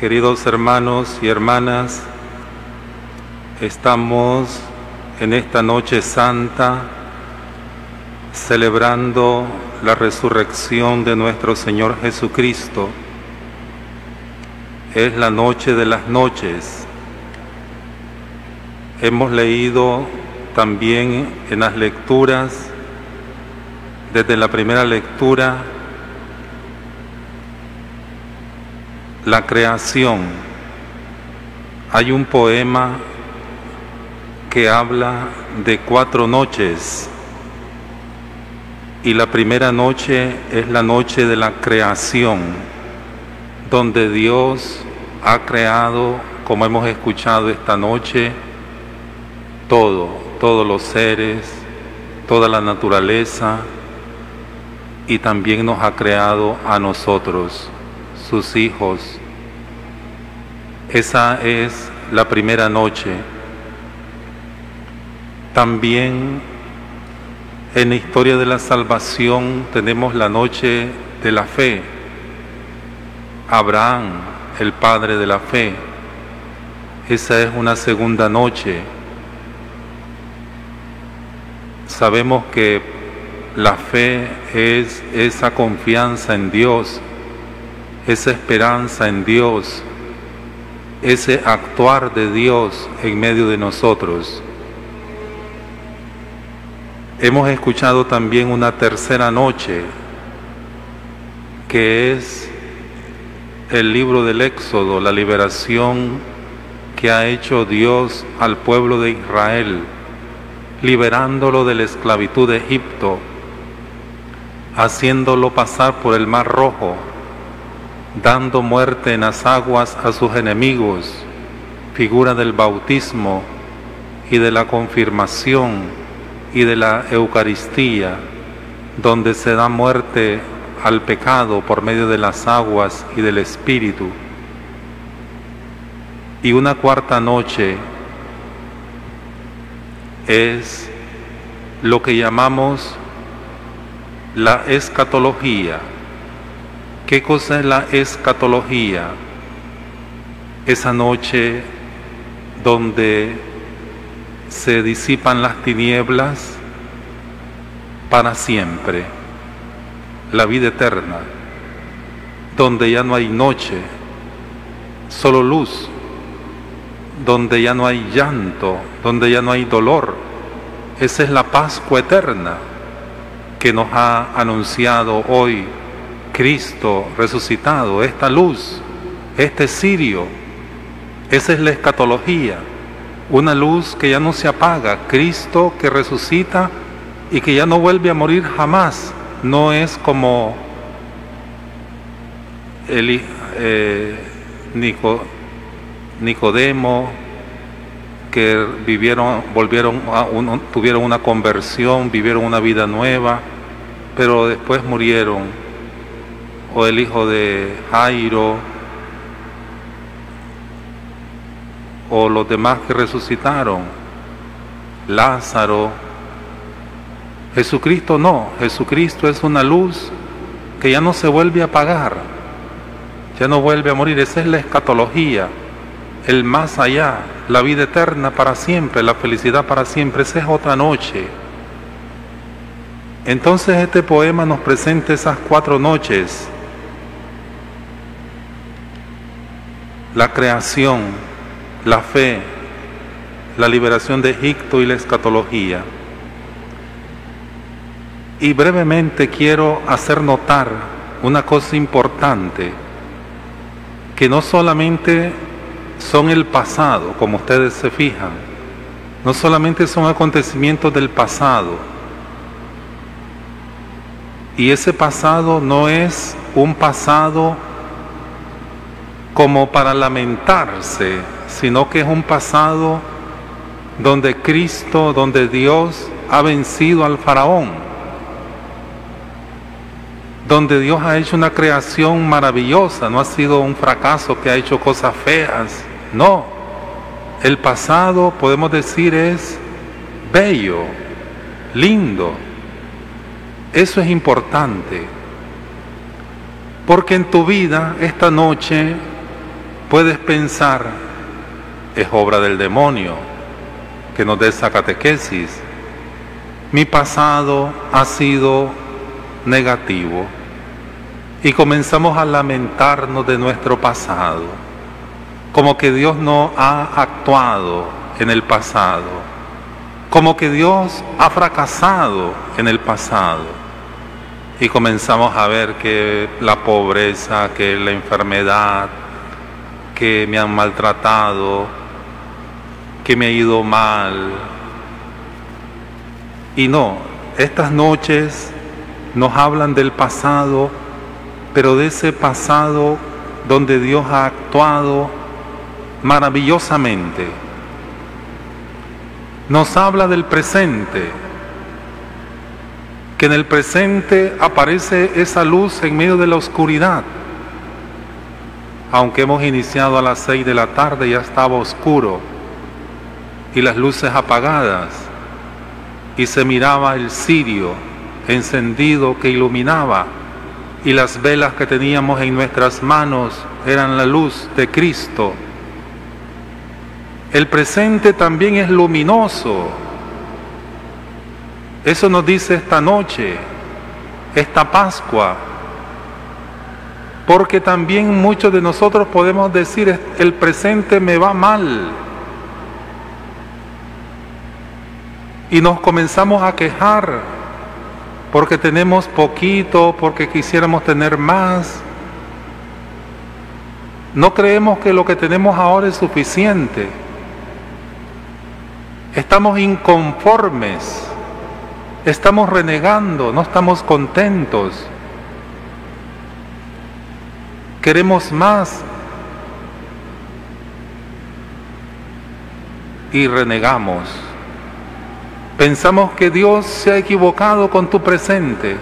Queridos hermanos y hermanas, estamos en esta noche santa celebrando la resurrección de nuestro Señor Jesucristo. Es la noche de las noches. Hemos leído también en las lecturas, desde la primera lectura, la creación. Hay un poema que habla de 4 noches y la primera noche es la noche de la creación, donde Dios ha creado, como hemos escuchado esta noche, todos los seres, toda la naturaleza, y también nos ha creado a nosotros, sus hijos. Esa es la primera noche. También en la historia de la salvación tenemos la noche de la fe. Abraham, el padre de la fe. Esa es una segunda noche. Sabemos que la fe es esa confianza en Dios, esa esperanza en Dios, ese actuar de Dios en medio de nosotros. Hemos escuchado también una tercera noche, que es el libro del Éxodo, la liberación que ha hecho Dios al pueblo de Israel, liberándolo de la esclavitud de Egipto, haciéndolo pasar por el Mar Rojo, dando muerte en las aguas a sus enemigos, figura del bautismo y de la confirmación y de la Eucaristía, donde se da muerte al pecado por medio de las aguas y del Espíritu. Y una cuarta noche es lo que llamamos la escatología. ¿Qué cosa es la escatología? Esa noche donde se disipan las tinieblas para siempre, la vida eterna, donde ya no hay noche, solo luz, donde ya no hay llanto, donde ya no hay dolor. Esa es la Pascua eterna que nos ha anunciado hoy Cristo resucitado, esta luz, este cirio. Esa es la escatología, una luz que ya no se apaga, Cristo que resucita y que ya no vuelve a morir jamás. No es como Nicodemo, que tuvieron una conversión, vivieron una vida nueva, pero después murieron, o el hijo de Jairo, o los demás que resucitaron, Lázaro. Jesucristo no, Jesucristo es una luz que ya no se vuelve a apagar, ya no vuelve a morir. Esa es la escatología, el más allá, la vida eterna para siempre, la felicidad para siempre. Esa es otra noche. Entonces este poema nos presenta esas 4 noches: la creación, la fe, la liberación de Egipto y la escatología. Y brevemente quiero hacer notar una cosa importante, que no solamente son el pasado, como ustedes se fijan, no solamente son acontecimientos del pasado, y ese pasado no es un pasado como para lamentarse, sino que es un pasado donde Cristo, donde Dios ha vencido al faraón, donde Dios ha hecho una creación maravillosa. No ha sido un fracaso que ha hecho cosas feas, no. El pasado, podemos decir, es bello, lindo. Eso es importante, porque en tu vida esta noche Puedes pensar, es obra del demonio que nos dé esa catequesis. Mi pasado ha sido negativo. Y comenzamos a lamentarnos de nuestro pasado, como que Dios no ha actuado en el pasado, como que Dios ha fracasado en el pasado. Y comenzamos a ver que la pobreza, que la enfermedad, que me han maltratado, que me ha ido mal. Y no, estas noches nos hablan del pasado, pero de ese pasado donde Dios ha actuado maravillosamente. Nos habla del presente, que en el presente aparece esa luz en medio de la oscuridad. Aunque hemos iniciado a las 6 de la tarde, ya estaba oscuro y las luces apagadas, y se miraba el cirio encendido que iluminaba, y las velas que teníamos en nuestras manos eran la luz de Cristo. El presente también es luminoso. Eso nos dice esta noche, esta Pascua, porque también muchos de nosotros podemos decir, el presente me va mal, y nos comenzamos a quejar porque tenemos poquito, porque quisiéramos tener más. No creemos que lo que tenemos ahora es suficiente. Estamos inconformes, estamos renegando, no estamos contentos. Queremos más y renegamos. Pensamos que Dios se ha equivocado con tu presente.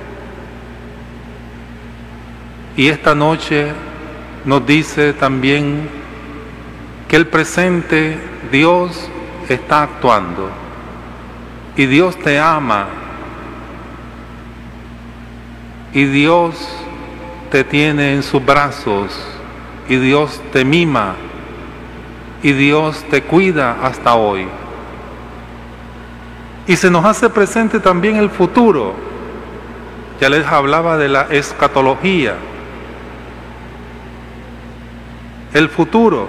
Y esta noche nos dice también que el presente Dios está actuando. Y Dios te ama. Y Dios te tiene en sus brazos. Y Dios te mima. Y Dios te cuida hasta hoy. Y se nos hace presente también el futuro. Ya les hablaba de la escatología. El futuro.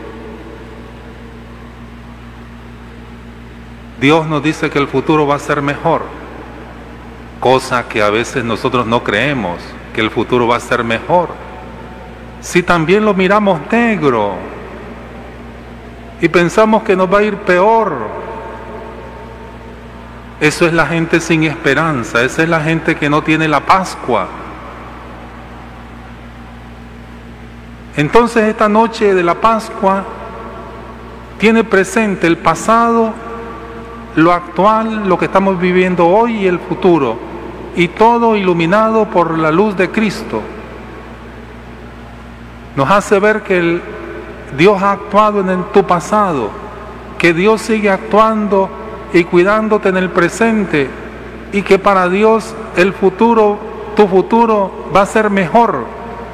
Dios nos dice que el futuro va a ser mejor. Cosa que a veces nosotros no creemos, que el futuro va a ser mejor. Si también lo miramos negro y pensamos que nos va a ir peor. Eso es la gente sin esperanza, esa es la gente que no tiene la Pascua. Entonces esta noche de la Pascua tiene presente el pasado, lo actual, lo que estamos viviendo hoy y el futuro, y todo iluminado por la luz de Cristo. Nos hace ver que Dios ha actuado en tu pasado, que Dios sigue actuando y cuidándote en el presente, y que para Dios el futuro, tu futuro va a ser mejor.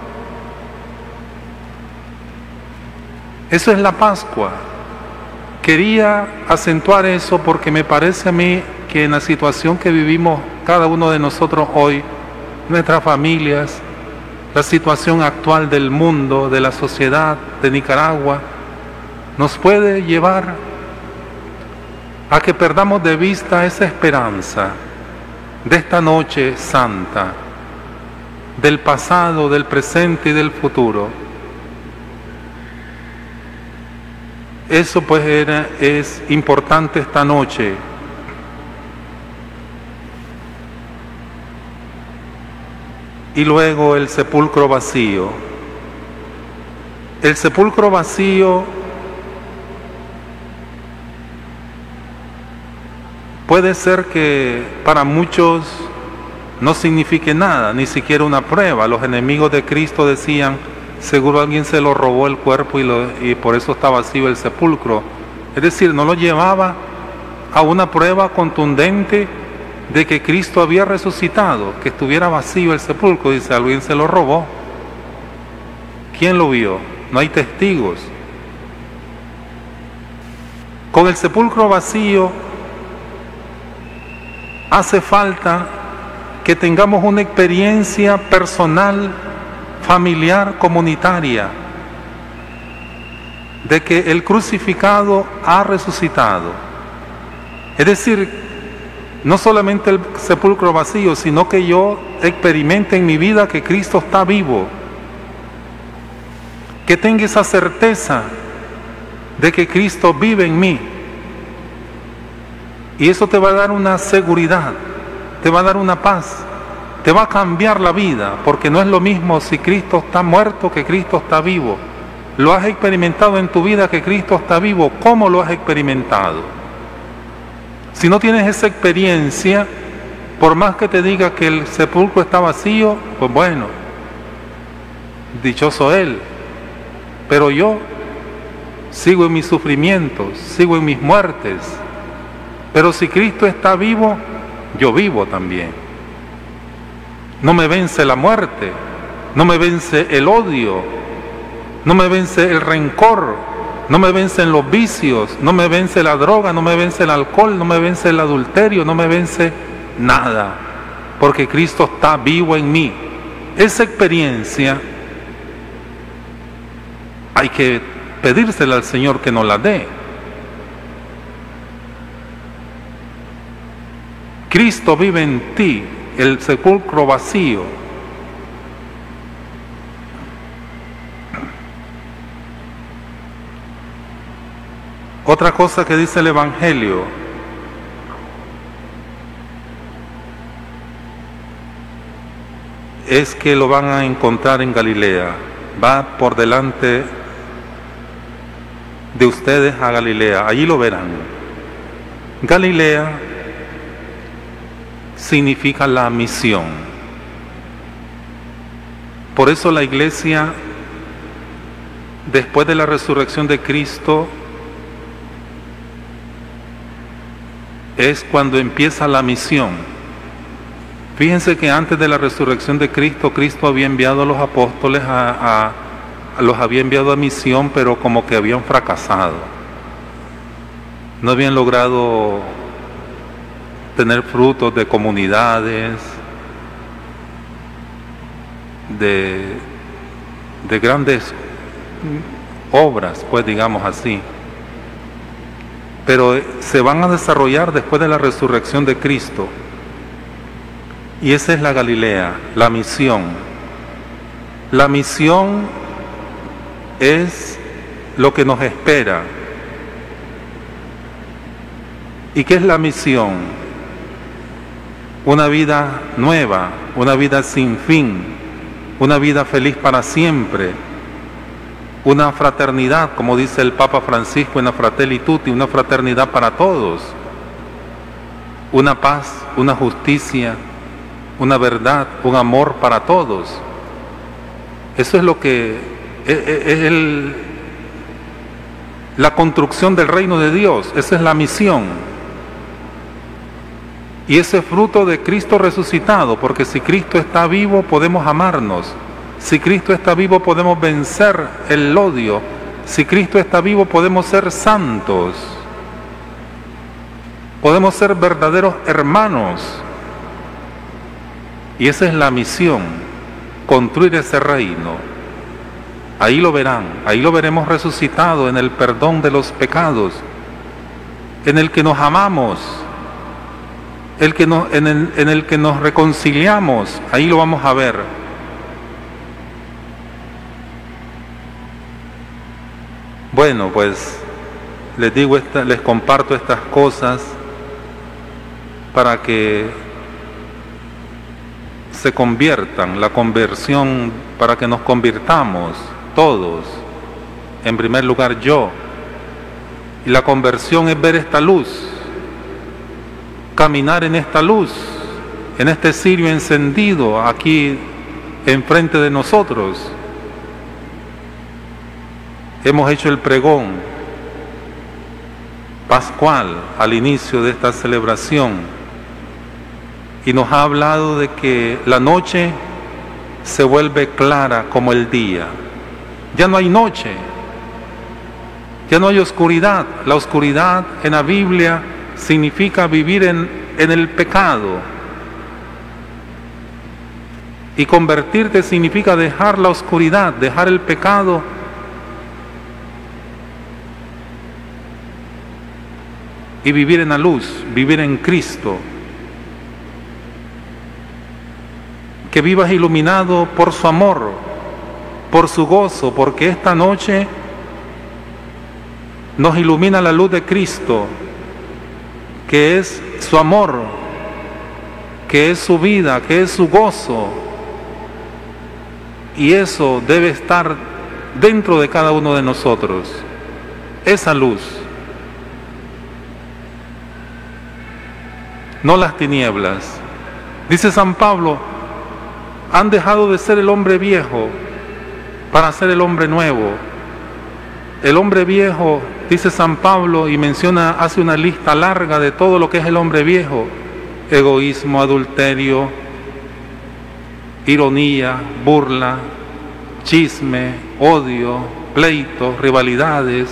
Eso es la Pascua. Quería acentuar eso porque me parece a mí que en la situación que vivimos cada uno de nosotros hoy, nuestras familias, la situación actual del mundo, de la sociedad de Nicaragua, nos puede llevar a que perdamos de vista esa esperanza de esta noche santa, del pasado, del presente y del futuro. Eso pues es importante esta noche. Y luego el sepulcro vacío. El sepulcro vacío puede ser que para muchos no signifique nada, ni siquiera una prueba. Los enemigos de Cristo decían, seguro alguien se lo robó el cuerpo y por eso está vacío el sepulcro. Es decir, no lo llevaba a una prueba contundente de que Cristo había resucitado, que estuviera vacío el sepulcro. Dice, alguien se lo robó. ¿Quién lo vio? no hay testigos. Con el sepulcro vacío hace falta que tengamos una experiencia personal, familiar, comunitaria, de que el crucificado ha resucitado. Es decir, no solamente el sepulcro vacío, sino que yo experimente en mi vida que Cristo está vivo, que tenga esa certeza de que Cristo vive en mí. Y eso te va a dar una seguridad, te va a dar una paz, te va a cambiar la vida, porque no es lo mismo si Cristo está muerto que Cristo está vivo. ¿Lo has experimentado en tu vida que Cristo está vivo? ¿Cómo lo has experimentado? Si no tienes esa experiencia, por más que te diga que el sepulcro está vacío, pues bueno, dichoso él. Pero yo sigo en mis sufrimientos, sigo en mis muertes. Pero si Cristo está vivo, yo vivo también. No me vence la muerte, no me vence el odio, no me vence el rencor, no me vencen los vicios, no me vence la droga, no me vence el alcohol, no me vence el adulterio, no me vence nada, porque Cristo está vivo en mí. Esa experiencia hay que pedírsela al Señor que nos la dé. Cristo vive en ti, el sepulcro vacío. Otra cosa que dice el Evangelio, es que lo van a encontrar en Galilea. Va por delante de ustedes a Galilea, allí lo verán. Galilea significa la misión. Por eso la iglesia, después de la resurrección de Cristo, es cuando empieza la misión. Fíjense que antes de la resurrección de Cristo, Cristo había enviado a los apóstoles, los había enviado a misión, pero como que habían fracasado. No habían logrado tener frutos de comunidades, de grandes obras, pues digamos así. Pero se van a desarrollar después de la resurrección de Cristo. Y esa es la Galilea, la misión. La misión es lo que nos espera. ¿Y qué es la misión? Una vida nueva, una vida sin fin, una vida feliz para siempre, una fraternidad, como dice el Papa Francisco en la Fratelli Tutti, una fraternidad para todos, una paz, una justicia, una verdad, un amor para todos. Eso es lo que es la construcción del reino de Dios, esa es la misión. Y ese fruto de Cristo resucitado, porque si Cristo está vivo podemos amarnos, si Cristo está vivo podemos vencer el odio, si Cristo está vivo podemos ser santos, podemos ser verdaderos hermanos. Y esa es la misión, construir ese reino. Ahí lo verán, ahí lo veremos resucitado en el perdón de los pecados, en el que nos amamos, en el que nos reconciliamos, ahí lo vamos a ver. Bueno, pues les digo, les comparto estas cosas para que se conviertan, la conversión, para que nos convirtamos todos. En primer lugar yo. Y la conversión es ver esta luz, caminar en esta luz, en este cirio encendido aquí enfrente de nosotros. Hemos hecho el pregón pascual al inicio de esta celebración y nos ha hablado de que la noche se vuelve clara como el día. Ya no hay noche, ya no hay oscuridad. La oscuridad en la Biblia significa vivir en el pecado. Y convertirte significa dejar la oscuridad, dejar el pecado y vivir en la luz, vivir en Cristo. Que vivas iluminado por su amor, por su gozo, porque esta noche nos ilumina la luz de Cristo, que es su amor, que es su vida, que es su gozo. Y eso debe estar dentro de cada uno de nosotros, esa luz, no las tinieblas. Dice San Pablo, han dejado de ser el hombre viejo para ser el hombre nuevo. El hombre viejo, dice San Pablo, y hace una lista larga de todo lo que es el hombre viejo: egoísmo, adulterio, ironía, burla, chisme, odio, pleitos, rivalidades.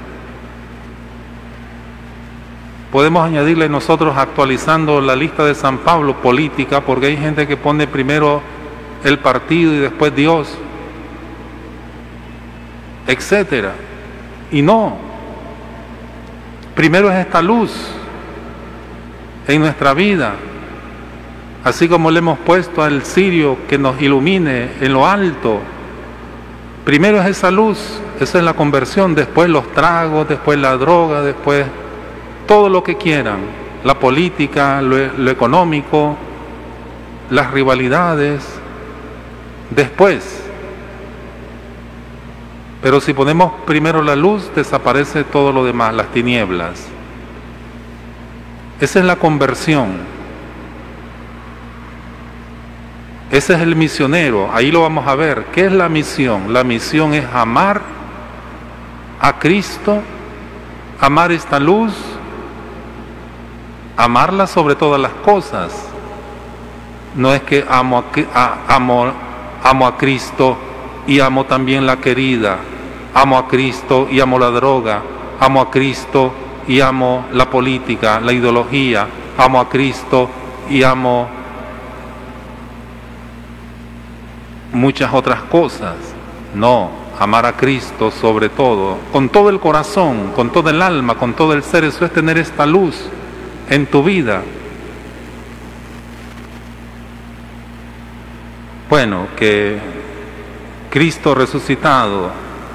Podemos añadirle nosotros, actualizando la lista de San Pablo, política, porque hay gente que pone primero el partido y después Dios, etcétera. Y no, primero es esta luz en nuestra vida, así como le hemos puesto al cirio que nos ilumine en lo alto. Primero es esa luz, esa es la conversión, después los tragos, después la droga, después todo lo que quieran, la política, lo económico, las rivalidades, después. Pero si ponemos primero la luz, desaparece todo lo demás, las tinieblas. Esa es la conversión. Ese es el misionero, ahí lo vamos a ver. ¿Qué es la misión? La misión es amar a Cristo, amar esta luz, amarla sobre todas las cosas. No es que amo a Cristo y amo también la querida, amo a Cristo y amo la droga, amo a Cristo y amo la política, la ideología, amo a Cristo y amo muchas otras cosas. No, amar a Cristo sobre todo, con todo el corazón, con todo el alma, con todo el ser. Eso es tener esta luz en tu vida. Bueno, que Cristo resucitado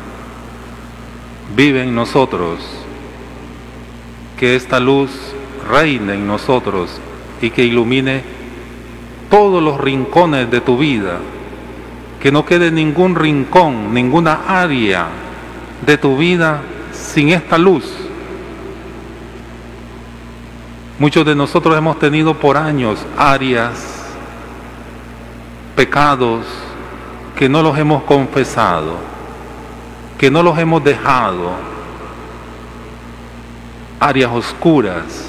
vive en nosotros, que esta luz reine en nosotros y que ilumine todos los rincones de tu vida, que no quede ningún rincón, ninguna área de tu vida sin esta luz. Muchos de nosotros hemos tenido por años áreas, pecados que no los hemos confesado, que no los hemos dejado, áreas oscuras,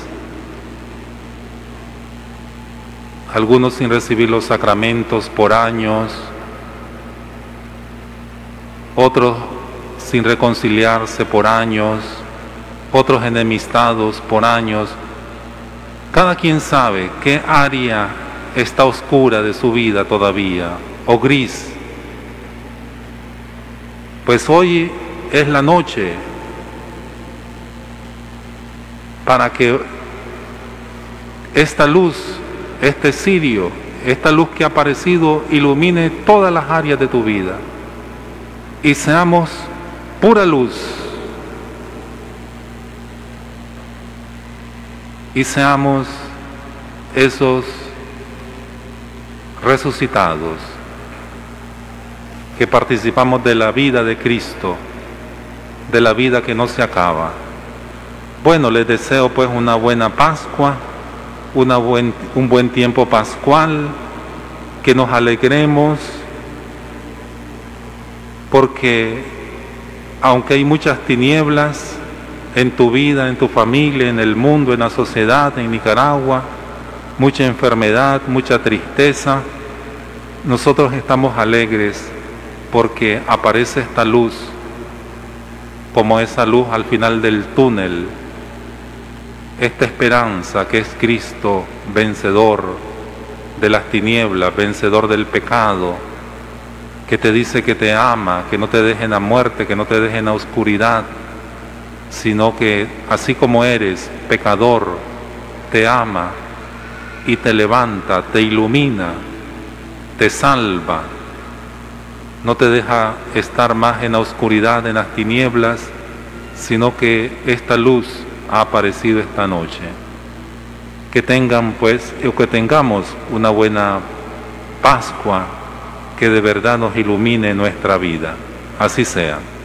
algunos sin recibir los sacramentos por años, otros sin reconciliarse por años, otros enemistados por años. Cada quien sabe qué área está oscura de su vida todavía, o gris. Pues hoy es la noche para que esta luz, este cirio, esta luz que ha aparecido, ilumine todas las áreas de tu vida y seamos pura luz y seamos esos resucitados que participamos de la vida de Cristo, de la vida que no se acaba. Bueno, les deseo pues una buena Pascua, un buen tiempo pascual, que nos alegremos, porque aunque hay muchas tinieblas en tu vida, en tu familia, en el mundo, en la sociedad, en Nicaragua, mucha enfermedad, mucha tristeza, nosotros estamos alegres porque aparece esta luz como esa luz al final del túnel, esta esperanza que es Cristo, vencedor de las tinieblas, vencedor del pecado, que te dice que te ama, que no te deje en la muerte, que no te deje en la oscuridad, sino que así como eres pecador, te ama y te levanta, te ilumina, te salva, no te deja estar más en la oscuridad, en las tinieblas, sino que esta luz ha aparecido esta noche. Que tengan pues, o que tengamos una buena Pascua, que de verdad nos ilumine nuestra vida. Así sea.